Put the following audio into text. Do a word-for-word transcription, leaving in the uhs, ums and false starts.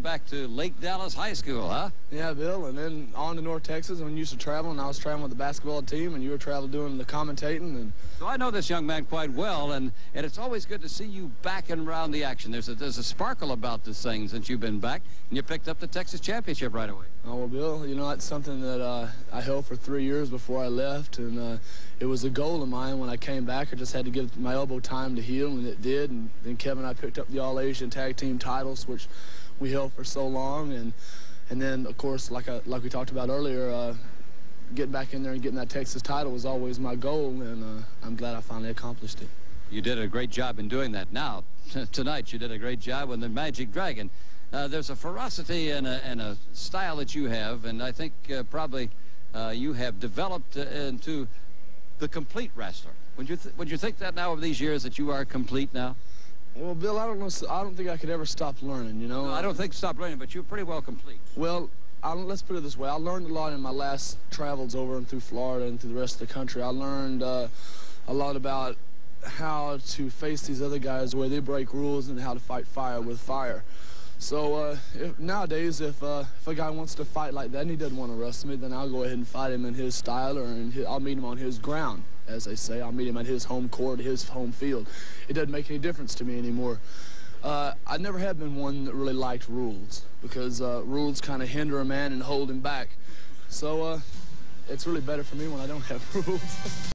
going back to Lake Dallas High School, huh? Yeah, Bill, and then on to North Texas when you used to travel, and I was traveling with the basketball team, and you were traveling doing the commentating. And so I know this young man quite well, and, and it's always good to see you back and around the action. There's a, there's a sparkle about this thing since you've been back, and you picked up the Texas championship right away. Oh, well, Bill, you know, that's something that uh, I held for three years before I left, and uh, it was a goal of mine when I came back. I just had to give my elbow time to heal, and it did, and then Kevin and I picked up the All-Asian Tag Team titles, which we held for so long, and and then, of course, like I, like we talked about earlier, uh, getting back in there and getting that Texas title was always my goal, and uh, I'm glad I finally accomplished it. You did a great job in doing that. Now, tonight, you did a great job with the Magic Dragon. Uh, there's a ferocity and a, and a style that you have, and I think uh, probably uh, you have developed uh, into the complete wrestler. Would you, th would you think that now over these years that you are complete now? Well, Bill, I don't know. I don't think I could ever stop learning, you know. No, I don't think stop learning, but you're pretty well complete. Well, I don't, let's put it this way. I learned a lot in my last travels over and through Florida and through the rest of the country. I learned uh, a lot about how to face these other guys where they break rules and how to fight fire with fire. So uh, if, nowadays, if uh, if a guy wants to fight like that and he doesn't want to wrestle me, then I'll go ahead and fight him in his style, or in his, I'll meet him on his ground, as they say. I'll meet him at his home court, his home field. It doesn't make any difference to me anymore. Uh, I never have been one that really liked rules, because uh, rules kind of hinder a man and hold him back. So uh, it's really better for me when I don't have rules.